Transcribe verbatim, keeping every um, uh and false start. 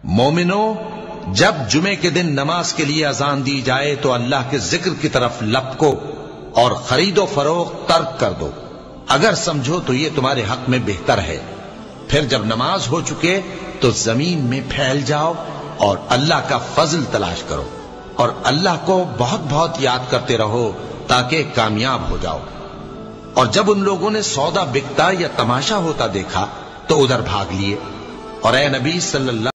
मोमिनो, जब जुमे के दिन नमाज के लिए अजान दी जाए तो अल्लाह के जिक्र की तरफ लपको और खरीदो फरोख्त तर्क कर दो, अगर समझो तो ये तुम्हारे हक में बेहतर है। फिर जब नमाज हो चुके तो जमीन में फैल जाओ और अल्लाह का फजल तलाश करो और अल्लाह को बहुत बहुत याद करते रहो ताकि कामयाब हो जाओ। और जब उन लोगों ने सौदा बिकता या तमाशा होता देखा तो उधर भाग लिए और ए नबी सल्लल्लाहु